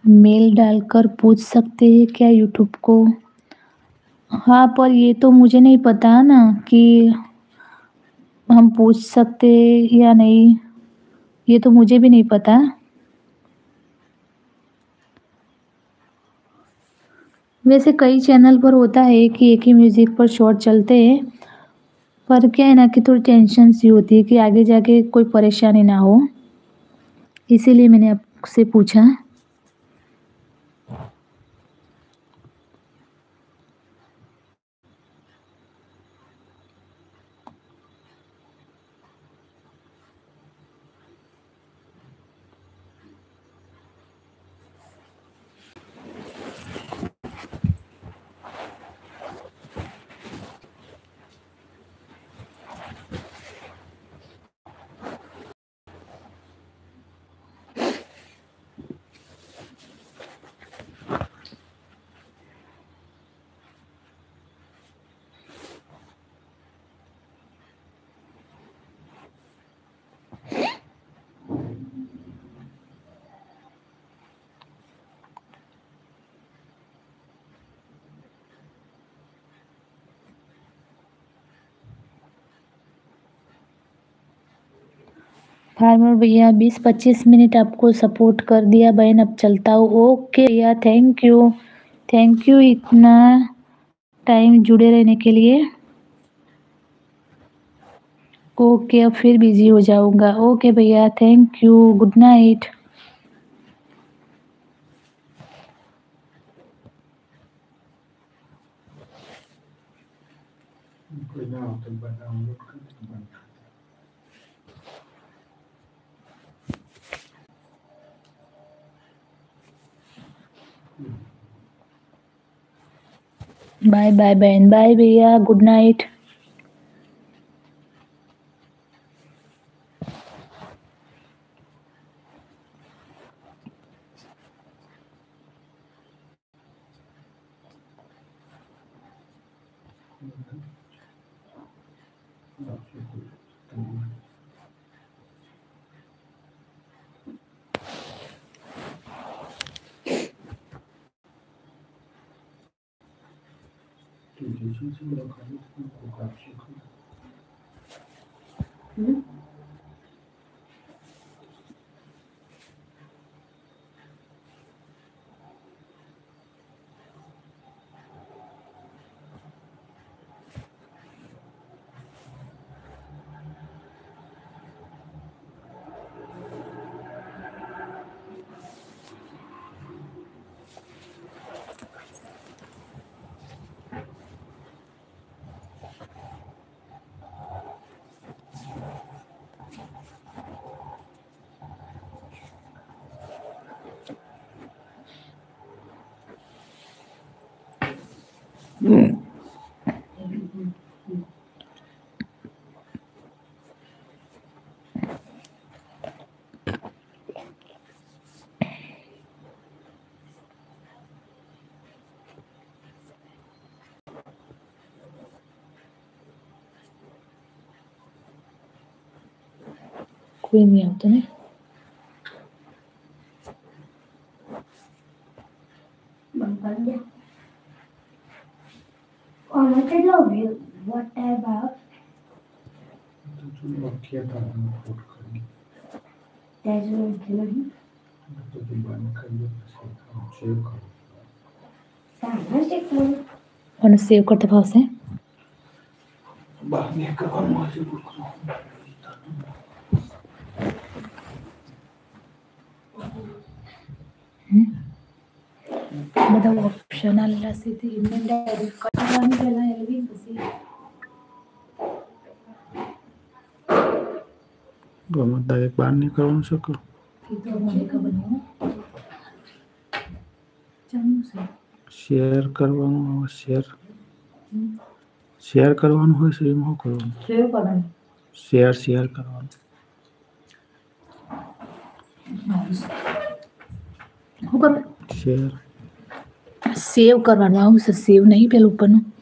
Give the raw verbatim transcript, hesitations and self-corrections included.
Mail डालकर पूछ सकते हैं क्या यूट्यूब को? हाँ, पर ये तो मुझे नहीं पता ना कि हम पूछ सकते हैं या नहीं, ये तो मुझे भी नहीं पता। वैसे कई चैनल पर होता है कि एक ही म्यूज़िक पर शॉर्ट चलते हैं, पर क्या है ना कि थोड़ी टेंशन सी होती है कि आगे जाके कोई परेशानी ना हो, इसीलिए मैंने आपसे पूछा। फार्मर भैया बीस पच्चीस मिनट आपको सपोर्ट कर दिया बहन, अब चलता हूँ। ओके भैया, थैंक यू थैंक यू इतना टाइम जुड़े रहने के लिए। ओके, अब फिर बिजी हो जाऊंगा। ओके भैया, thank you, good night. Bye bye बहन, बाय भैया, गुड नाइट। कोई नहीं आता नहीं। और सेव करते भाव से બધા ઓપ્શન આલ્લા સીધી ઇમેલ ડાયરેક્ટ કરવાની પહેલા એલવી પછી ગમે ડાયરેક્ટ બહાર નીકળવાનું છે કે એ તો મને ખબર નહીં ચાલુ છે શેર કરવાનું હોય શેર શેર કરવાનું હોય છે એમાં શું કરવાનું સેવ કરવાનું શેર શેર કરવાનું શું કર શેર સેવ કરવાનું આવું છે સેવ નહીં પેલું ઉપરનું